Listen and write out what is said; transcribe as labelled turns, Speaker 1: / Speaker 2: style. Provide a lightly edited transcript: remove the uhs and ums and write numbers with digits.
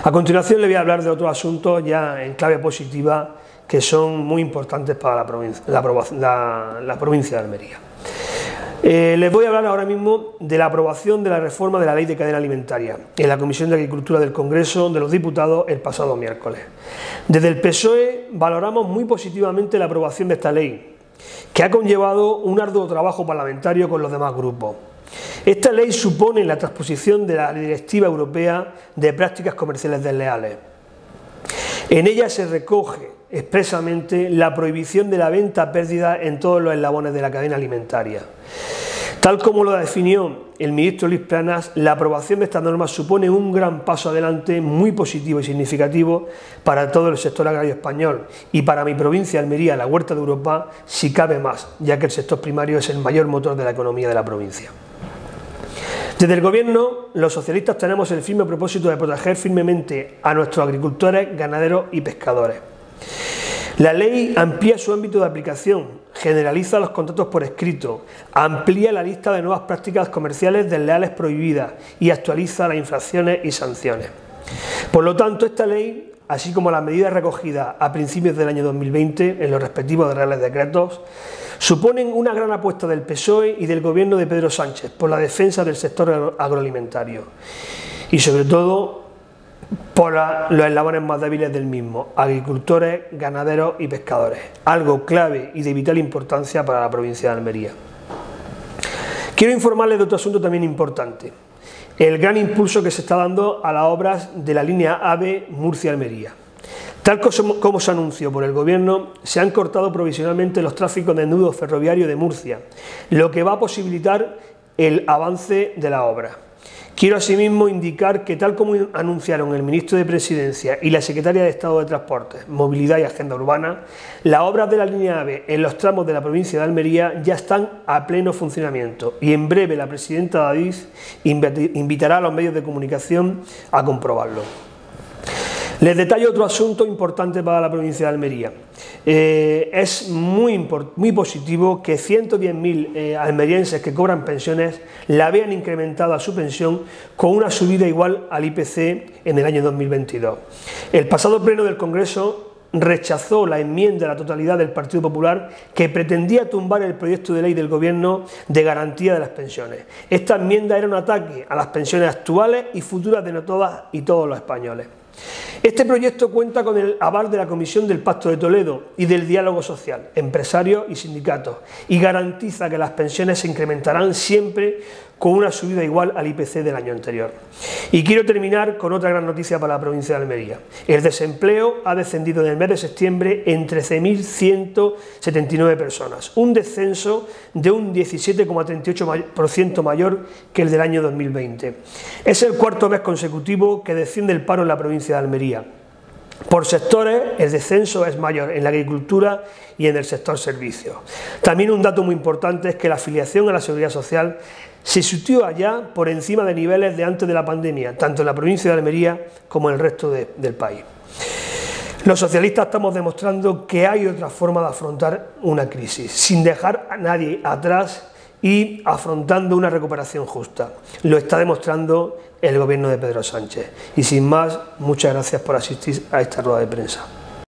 Speaker 1: A continuación le voy a hablar de otros asuntos ya en clave positiva que son muy importantes para la provincia de Almería. Les voy a hablar ahora mismo de la aprobación de la reforma de la Ley de Cadena Alimentaria en la Comisión de Agricultura del Congreso de los Diputados el pasado miércoles. Desde el PSOE valoramos muy positivamente la aprobación de esta ley, que ha conllevado un arduo trabajo parlamentario con los demás grupos. Esta ley supone la transposición de la Directiva Europea de Prácticas Comerciales Desleales. En ella se recoge expresamente la prohibición de la venta a pérdida en todos los eslabones de la cadena alimentaria. Tal como lo definió el ministro Luis Planas, la aprobación de estas normas supone un gran paso adelante muy positivo y significativo para todo el sector agrario español y para mi provincia Almería, la huerta de Europa, si cabe más, ya que el sector primario es el mayor motor de la economía de la provincia. Desde el Gobierno, los socialistas tenemos el firme propósito de proteger firmemente a nuestros agricultores, ganaderos y pescadores. La ley amplía su ámbito de aplicación, generaliza los contratos por escrito, amplía la lista de nuevas prácticas comerciales desleales prohibidas y actualiza las infracciones y sanciones. Por lo tanto, esta ley, así como las medidas recogidas a principios del año 2020 en los respectivos reales decretos, suponen una gran apuesta del PSOE y del Gobierno de Pedro Sánchez por la defensa del sector agroalimentario y sobre todo por los eslabones más débiles del mismo, agricultores, ganaderos y pescadores, algo clave y de vital importancia para la provincia de Almería. Quiero informarles de otro asunto también importante, el gran impulso que se está dando a las obras de la línea AVE Murcia-Almería. Tal como se anunció por el Gobierno, se han cortado provisionalmente los tráficos de nudo ferroviario de Murcia, lo que va a posibilitar el avance de la obra. Quiero asimismo indicar que, tal como anunciaron el ministro de Presidencia y la secretaria de Estado de Transportes, Movilidad y Agenda Urbana, las obras de la línea AVE en los tramos de la provincia de Almería ya están a pleno funcionamiento y en breve la presidenta de Adif invitará a los medios de comunicación a comprobarlo. Les detallo otro asunto importante para la provincia de Almería. Es muy positivo que 110.000 almerienses que cobran pensiones la vean incrementada su pensión con una subida igual al IPC en el año 2022. El pasado pleno del Congreso rechazó la enmienda a la totalidad del Partido Popular que pretendía tumbar el proyecto de ley del Gobierno de garantía de las pensiones. Esta enmienda era un ataque a las pensiones actuales y futuras de todas y todos los españoles. Este proyecto cuenta con el aval de la Comisión del Pacto de Toledo y del Diálogo Social, empresarios y sindicatos, y garantiza que las pensiones se incrementarán siempre con una subida igual al IPC del año anterior. Y quiero terminar con otra gran noticia para la provincia de Almería. El desempleo ha descendido en el mes de septiembre en 13.179 personas, un descenso de un 17,38% mayor que el del año 2020. Es el cuarto mes consecutivo que desciende el paro en la provincia de Almería. Por sectores, el descenso es mayor en la agricultura y en el sector servicios. También un dato muy importante es que la afiliación a la Seguridad Social se sitúa ya por encima de niveles de antes de la pandemia, tanto en la provincia de Almería como en el resto del país. Los socialistas estamos demostrando que hay otra forma de afrontar una crisis, sin dejar a nadie atrás y afrontando una recuperación justa. Lo está demostrando el Gobierno de Pedro Sánchez. Y sin más, muchas gracias por asistir a esta rueda de prensa.